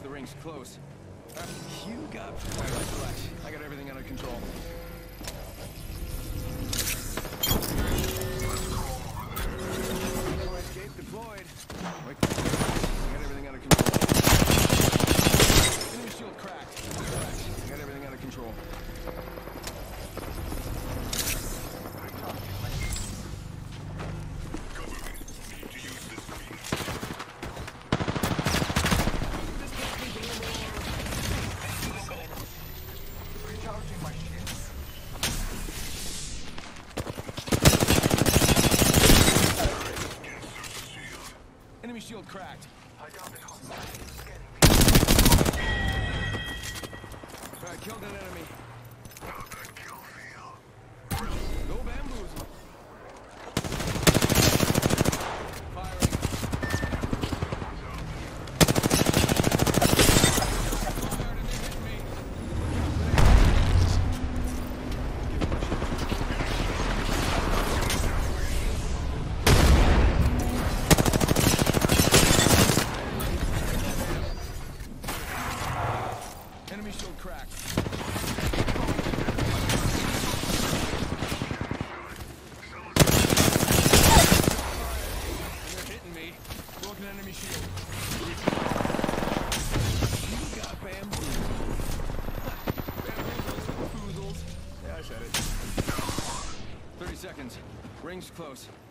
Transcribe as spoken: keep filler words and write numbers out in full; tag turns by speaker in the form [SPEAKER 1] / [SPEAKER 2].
[SPEAKER 1] The ring's close. Uh, you got... Right, let's relax. I got everything under control. Escape deployed. Wait. I got everything under control. Enemy shield cracked. Cracked. I got everything under control. Enemy shield cracked. Alright, killed an enemy. No bamboozle. Firing. Fired and they hit me. Enemy shield cracked. They're hitting me. Broken enemy shield. You got bamboozled. Bamboozles, foozles. Yeah, I said it. Thirty seconds. Ring's close.